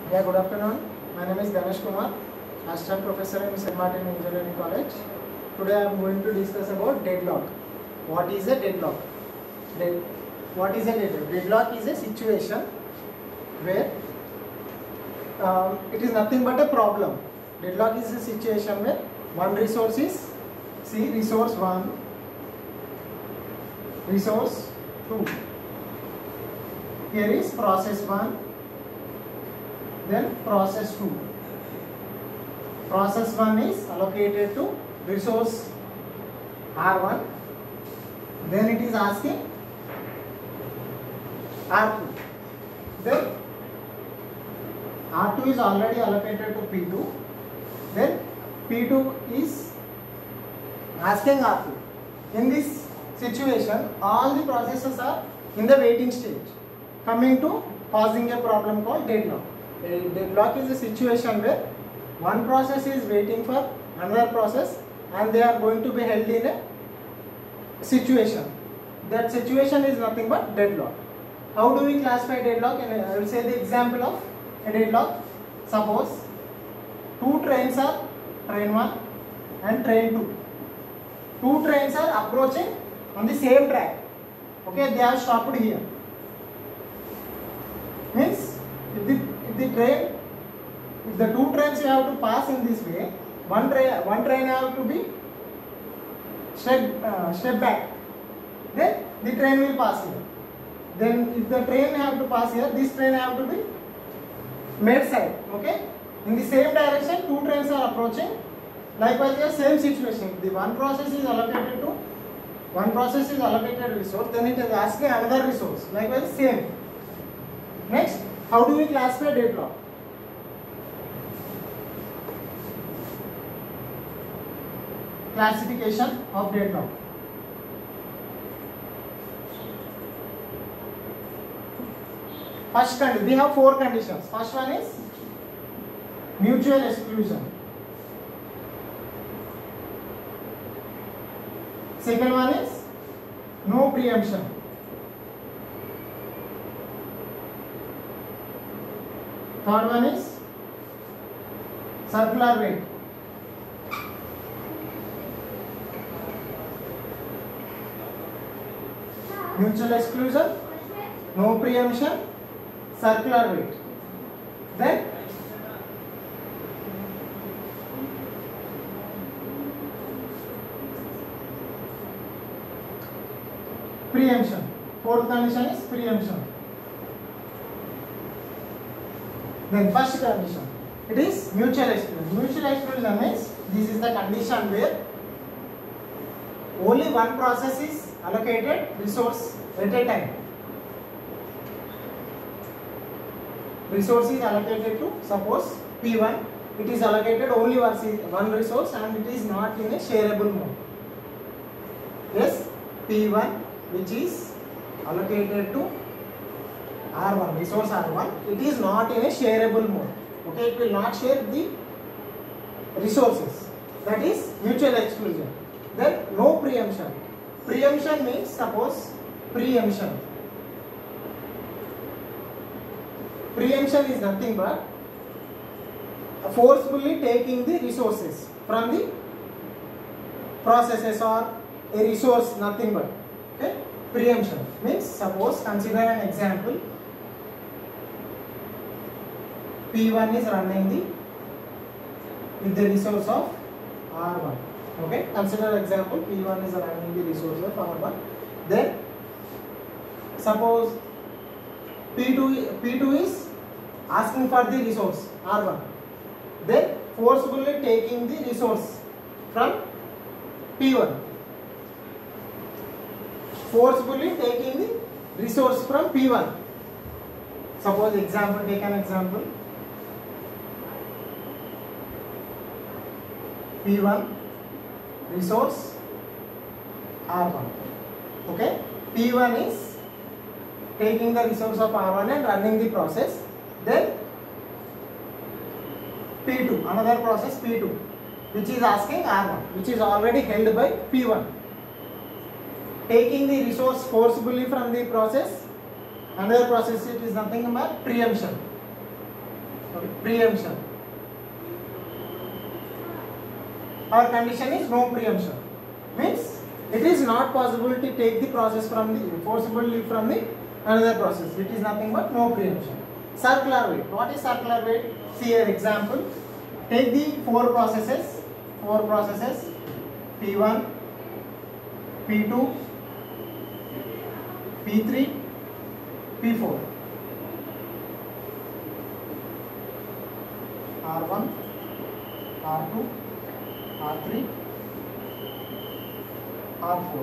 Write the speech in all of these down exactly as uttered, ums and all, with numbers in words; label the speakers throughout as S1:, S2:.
S1: Yeah, good afternoon. My name is Ganesh Kumar, Assistant Professor in Saint Martin Engineering College. Today I am going to discuss about deadlock. What is a deadlock? Dead, what is a deadlock? Deadlock is a situation where um, it is nothing but a problem. Deadlock is a situation where one resource is, see, resource one, resource two. Here is process one. Then process two. Process one is allocated to resource R one. Then it is asking R two. Then R two is already allocated to P two. Then P two is asking R two. In this situation, all the processes are in the waiting stage, coming to causing a problem called deadlock. A deadlock is a situation where one process is waiting for another process and they are going to be held in a situation. That situation is nothing but deadlock. How do we classify deadlock? And I will say the example of a deadlock. Suppose two trains are train one and train two. Two trains are approaching on the same track. Okay, they have stopped here. Means if the the train, if the two trains you have to pass in this way, one train, one train have to be step, uh, step back, then the train will pass here. Then if the train have to pass here, this train have to be made side, okay? In the same direction, two trains are approaching. Likewise, the same situation. The one process is allocated to, one process is allocated resource, then it is asking another resource. Likewise, same. Next, how do we classify deadlock? Classification of deadlock. First condition, we have four conditions. First one is mutual exclusion. Second one is no preemption. Third one is circular wait. Mutual exclusion, no preemption, circular wait. Then preemption. Fourth condition is preemption. Then first condition, it is mutual exclusion. Mutual exclusion means this is the condition where only one process is allocated resource at a time. Resource is allocated to, suppose P one, it is allocated only one resource and it is not in a shareable mode. Yes, P one which is allocated to R one, resource R one, it is not in a shareable mode. Okay, it will not share the resources. That is mutual exclusion. Then no preemption. Preemption means, suppose preemption. Preemption is nothing but forcefully taking the resources from the processes or a resource, nothing but. Okay, preemption means, suppose consider an example. P one is running the with the resource of R one. Okay, consider example P one is running the resource of R one. Then suppose P two P two is asking for the resource R one. Then forcefully taking the resource from P one. Forcefully taking the resource from P one. Suppose example, take an example. P one resource R one. Okay, P one is taking the resource of R one and running the process. Then P two, another process P two, which is asking R one, which is already held by P one. Taking the resource forcibly from the process, another process, it is nothing but preemption. sorry, preemption. Our condition is no preemption. Means it is not possible to take the process from the forcibly from the another process. It is nothing but no preemption. Circular weight. What is circular weight? See an example. Take the four processes. Four processes. P one, P two, P three, P four. R one, R two, R three, R four.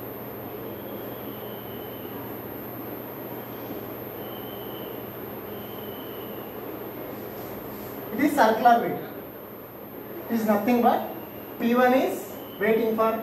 S1: It is circular weight. It is nothing but P one is waiting for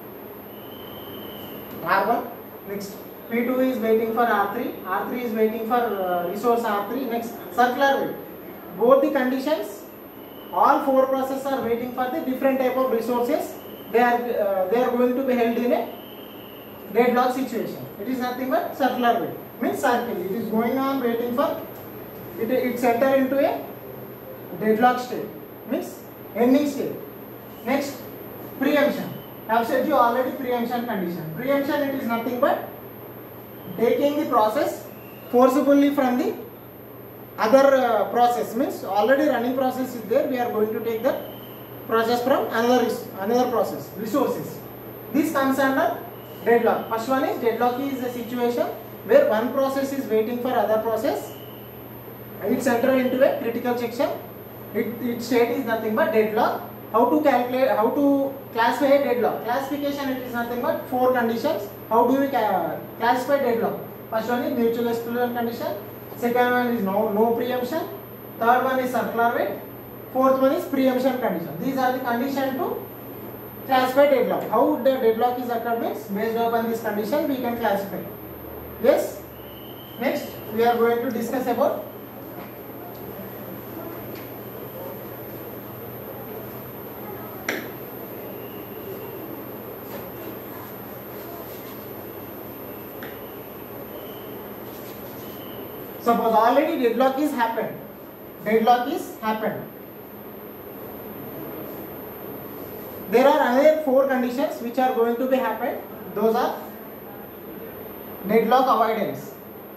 S1: R one. Next P two is waiting for R three. R three is waiting for uh, resource R three. Next circular weight. Both the conditions, all four processes are waiting for the different type of resources. They are uh, they are going to be held in a deadlock situation. It is nothing but circular weight. Means circle. It is going on waiting for it. It enter into a deadlock state. Means ending state. Next preemption. I have said you already preemption condition. Preemption, it is nothing but taking the process forcibly from the other uh, process. Means already running process is there. We are going to take the process from another another process resources. This comes under deadlock. First one is deadlock is a situation where one process is waiting for other process. It's entered into a critical section. It, its state is nothing but deadlock. How to calculate, how to classify a deadlock? Classification, it is nothing but four conditions. How do we classify deadlock? First one is mutual exclusion condition. Second one is no, no preemption. Third one is circular weight. Fourth one is preemption condition. These are the conditions to classify deadlock. How the deadlock is occurred means based upon this condition we can classify. Yes. Next we are going to discuss about suppose already deadlock is happened. Deadlock is happened. There are another four conditions which are going to be happened. Those are deadlock avoidance,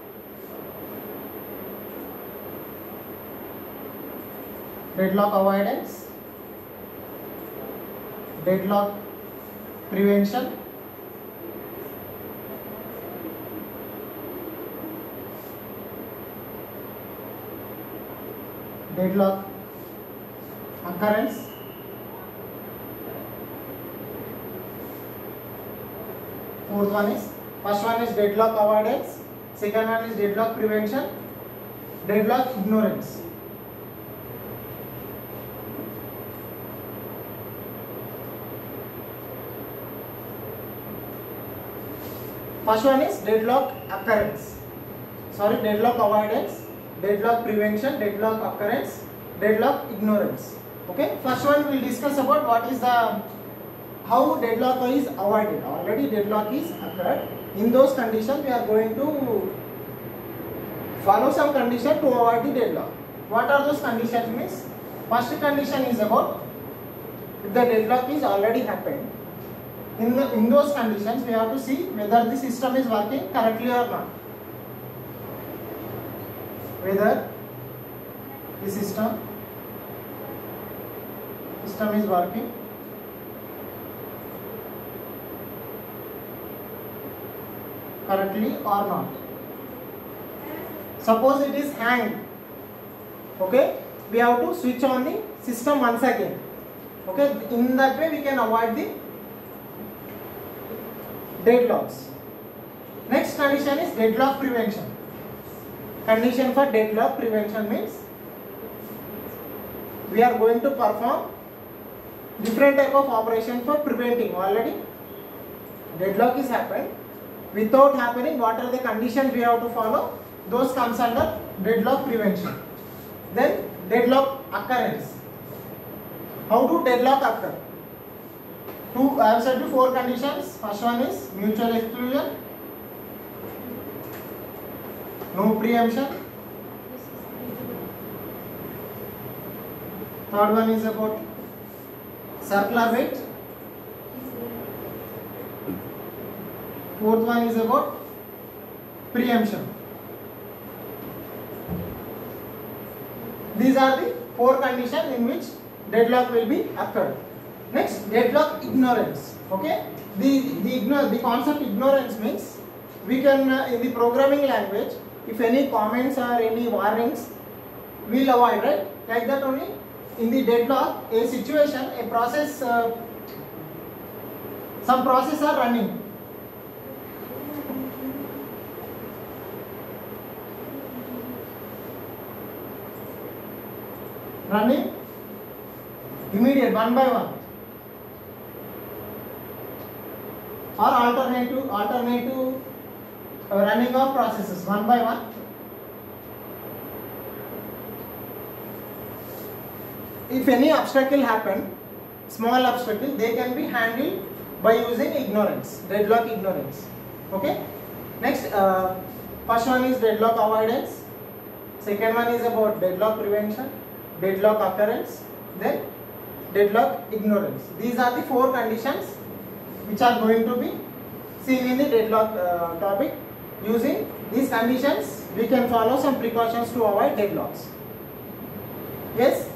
S1: deadlock avoidance, deadlock prevention, deadlock occurrence, fourth one is, first one is deadlock avoidance, second one is deadlock prevention, deadlock ignorance. First one is deadlock occurrence, sorry deadlock avoidance, deadlock prevention, deadlock occurrence, deadlock ignorance. Okay, first one we will discuss about what is the how deadlock is avoided. Already deadlock is occurred. In those conditions we are going to follow some condition to avoid the deadlock. What are those conditions means? First condition is about if the deadlock is already happened. In, the, in those conditions we have to see whether the system is working correctly or not. Whether the system system is working correctly or not. Suppose it is hanged. Okay, we have to switch on the system once again. Okay, in that way we can avoid the deadlocks. Next condition is deadlock prevention. Condition for deadlock prevention means we are going to perform different type of operation for preventing. Already deadlock is happened. Without happening, what are the conditions we have to follow? Those comes under deadlock prevention. Then deadlock occurrence. How do deadlock occur? Two, I have said you four conditions. First one is mutual exclusion, no preemption, Third one is about circular weight. Fourth one is about preemption. These are the four conditions in which deadlock will be occurred. Next, deadlock ignorance. Okay, the the ignore the concept ignorance means we can uh, in the programming language, if any comments or any warnings, we'll avoid, right? Like that only. In the deadlock, a situation, a process, uh, some process are running. Running immediate one by one, or alternative alternative uh, running of processes one by one. If any obstacle happen, small obstacle, they can be handled by using ignorance, deadlock ignorance. Okay. Next, uh, first one is deadlock avoidance. Second one is about deadlock prevention, deadlock occurrence, then deadlock ignorance. These are the four conditions which are going to be seen in the deadlock uh, topic. Using these conditions, we can follow some precautions to avoid deadlocks. Yes.